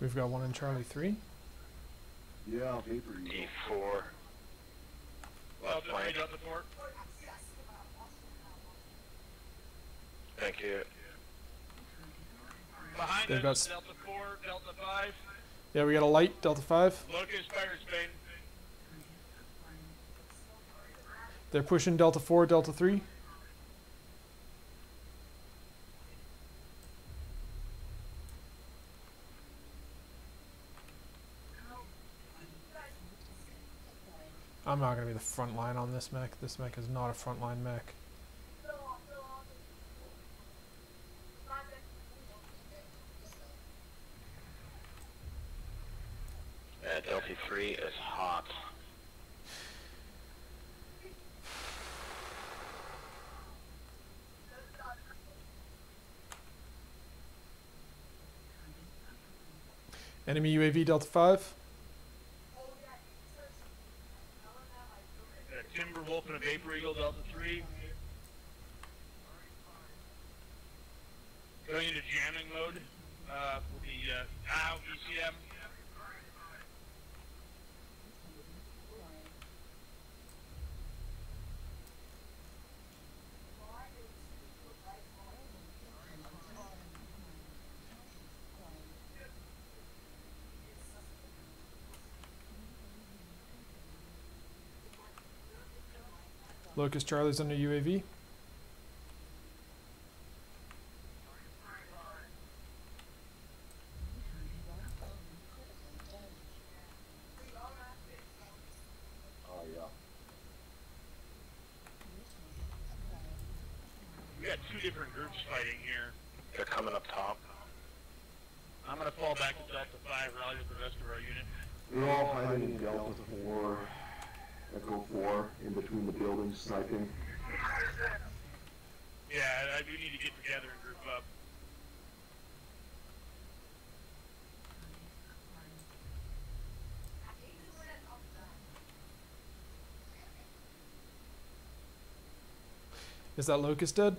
We've got one in Charlie 3. Yeah, Vapor Eagle. D4. Left Delta 3, flank. Delta 4. Thank you. Behind They've us, got Delta 4, Delta 5. Yeah, we got a light, Delta 5. Locust, Fire Spain. They're pushing Delta 4, Delta 3. I'm not going to be the front line on this mech. This mech is not a frontline mech. Delta 3 is hot. Enemy UAV, Delta 5. Timberwolf and a Vapor Eagle, Delta 3. Going into jamming mode with the ECM. Locust Charlie's under UAV. Oh, yeah. We got two different groups fighting here. They're coming up top. I'm going to fall back to Delta 5, rally with the rest of our unit. They're all hiding in Delta 4, Echo 4, in between the buildings, sniping. Yeah, I do need to get together and group up. Is that Locust dead?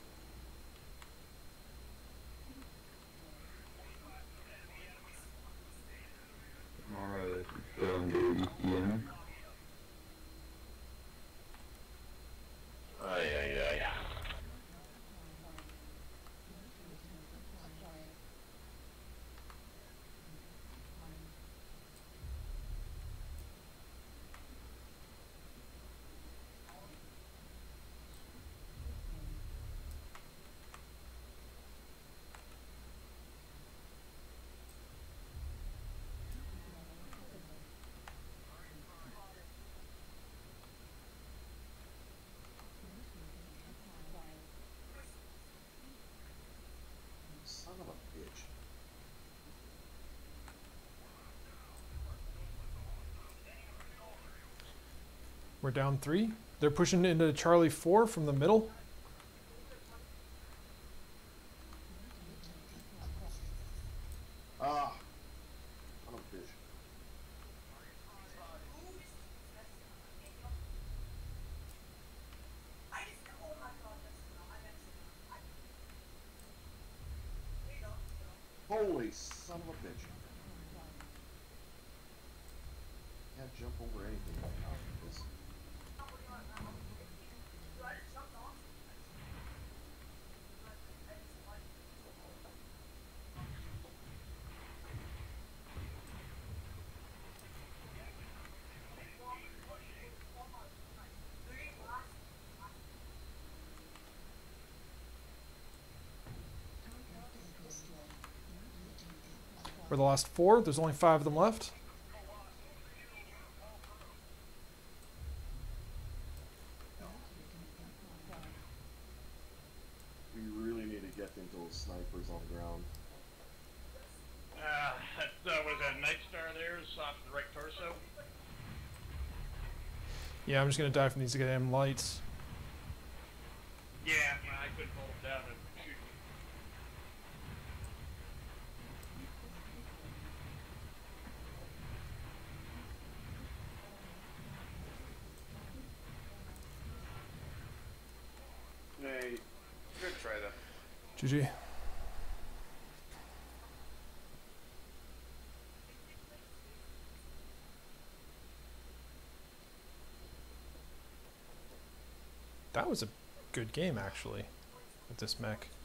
Alright, going to ECM. Ay, ay, ay. Son of a bitch. We're down 3. They're pushing into Charlie 4 from the middle. Ah! Son of a bitch. Holy son of a bitch. Can't jump over anything right now. This. We're the last 4. There's only 5 of them left. We really need to get into those snipers on the ground. That was a Nightstar there, is off the right torso. Yeah, I'm just going to die from these goddamn lights. Yeah, I couldn't hold him down and shoot. Hey, good try though. GG. That was a good game, actually, with this mech.